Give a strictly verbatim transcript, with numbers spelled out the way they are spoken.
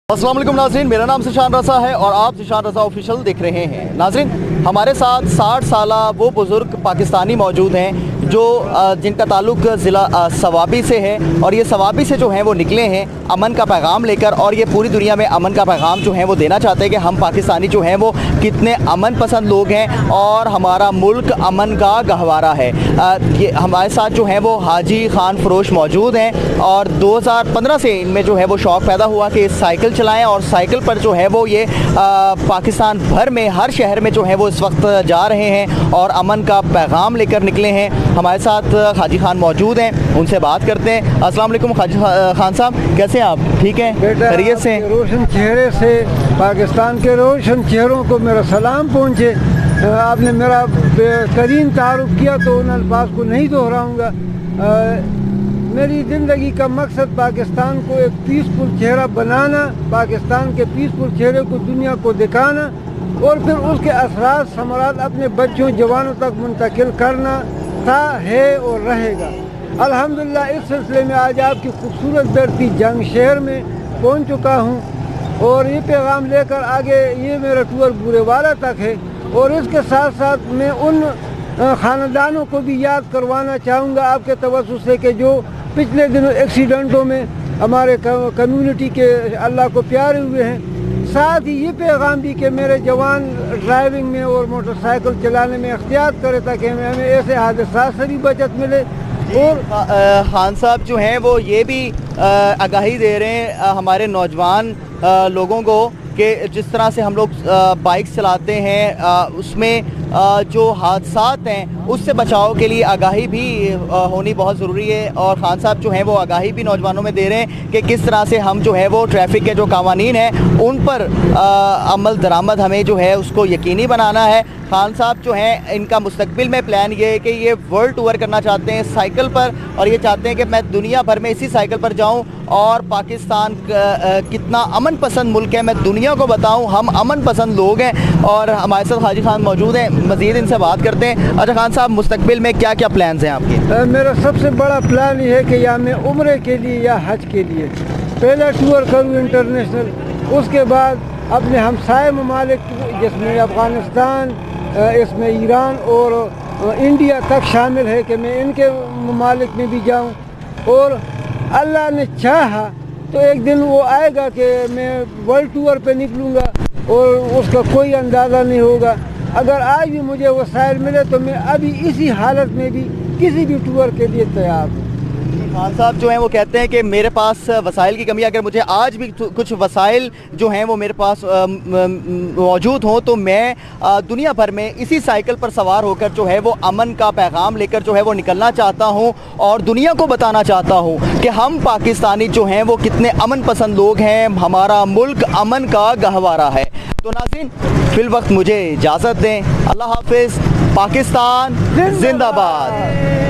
अस्सलाम वालेकुम नाज़रीन, मेरा नाम ज़ीशान रज़ा है और आप ज़ीशान रज़ा ऑफिशियल देख रहे हैं। नाज़रीन, हमारे साथ साठ साल वो बुज़ुर्ग पाकिस्तानी मौजूद हैं जो जिनका ताल्लुक़ ज़िला सवाबी से है और ये सवाबी से जो हैं वो निकले हैं अमन का पैगाम लेकर, और ये पूरी दुनिया में अमन का पैगाम जो है वो देना चाहते हैं कि हम पाकिस्तानी जो हैं वो कितने अमन पसंद लोग हैं और हमारा मुल्क अमन का गहवारा है। ये हमारे साथ जो हैं वो हाजी खान फरोश मौजूद हैं और दो हज़ार पंद्रह से इनमें जो है वो शौक़ पैदा हुआ कि साइकिल चलाएं, और साइकिल पर जो है वो ये आ, पाकिस्तान भर में हर शहर में जो है वो इस वक्त जा रहे हैं और अमन का पैगाम लेकर निकले हैं। हमारे साथ हाजी खान मौजूद हैं, उनसे बात करते हैं। अस्सलाम वालेकुम हाजी खान साहब, कैसे हैं आप? ठीक हैं, खैरियत से? रोशन चेहरे से पाकिस्तान के रोशन चेहरों को मेरा सलाम पहुँचे। आपने मेरा बेहतरीन तारुफ किया तो उन अल्फाज को नहीं दोहराऊँगा। मेरी ज़िंदगी का मकसद पाकिस्तान को एक पीसफुल चेहरा बनाना, पाकिस्तान के पीसफुल चेहरे को दुनिया को दिखाना और फिर उसके असरात समरात अपने बच्चों जवानों तक मुंतकिल करना था, है और रहेगा। अल्हम्दुलिल्लाह इस सिलसिले में आज आपकी खूबसूरत धरती जंग शहर में पहुंच चुका हूं और ये पैगाम लेकर आगे ये मेरा टूर बुरेवाला तक है। और इसके साथ साथ मैं उन ख़ानदानों को भी याद करवाना चाहूँगा आपके तवज्जुह से कि जो पिछले दिनों एक्सीडेंटों में हमारे कम्युनिटी के अल्लाह को प्यारे हुए हैं। साथ ही ये पैगाम भी कि मेरे जवान ड्राइविंग में और मोटरसाइकिल चलाने में एहतियात करें ताकि हमें ऐसे हादसा से भी बचत मिले। और खान साहब जो हैं वो ये भी आगाही दे रहे हैं हमारे नौजवान लोगों को कि जिस तरह से हम लोग बाइक चलाते हैं उसमें जो हादसात हैं उससे बचाव के लिए आगाही भी होनी बहुत ज़रूरी है। और खान साहब जो हैं वो आगाही भी नौजवानों में दे रहे हैं कि किस तरह से हम जो है वो ट्रैफिक के जो कावानीन हैं उन पर अमल दरामद हमें जो है उसको यकीनी बनाना है। खान साहब जो हैं इनका मुस्तकबिल में प्लान ये है कि ये वर्ल्ड टूर करना चाहते हैं साइकिल पर, और ये चाहते हैं कि मैं दुनिया भर में इसी साइकिल पर जाऊं और पाकिस्तान कितना अमन पसंद मुल्क है मैं दुनिया को बताऊं, हम अमन पसंद लोग हैं। और हमारे साथ हाजी खान मौजूद हैं, मज़ीद इनसे बात करते हैं। अच्छा खान साहब, मुस्तकबिल में क्या क्या प्लान्स हैं आपके? मेरा सबसे बड़ा प्लान ये है कि या मैं उम्रे के लिए या हज के लिए पहला टूर करूँ इंटरनेशनल, उसके बाद अपने हमसाए ममालिक जिसमें अफ़गानिस्तान, इसमें ईरान और इंडिया तक शामिल है कि मैं इनके ममालिक में भी जाऊं। और अल्लाह ने चाहा तो एक दिन वो आएगा कि मैं वर्ल्ड टूर पे निकलूँगा और उसका कोई अंदाज़ा नहीं होगा। अगर आज भी मुझे वसाइल मिले तो मैं अभी इसी हालत में भी किसी भी टूर के लिए तैयार हूँ। खान साहब जो हैं वो कहते हैं कि मेरे पास वसाइल की कमी, अगर मुझे आज भी कुछ वसाइल जो हैं वो मेरे पास मौजूद हों तो मैं दुनिया भर में इसी साइकिल पर सवार होकर जो है वो अमन का पैगाम लेकर जो है वो निकलना चाहता हूं और दुनिया को बताना चाहता हूं कि हम पाकिस्तानी जो हैं वो कितने अमन पसंद लोग हैं, हमारा मुल्क अमन का गहवारा है। तो नाज़रीन, फिल वक्त मुझे इजाज़त दें। अल्लाह हाफिज़। पाकिस्तान जिंदाबाद।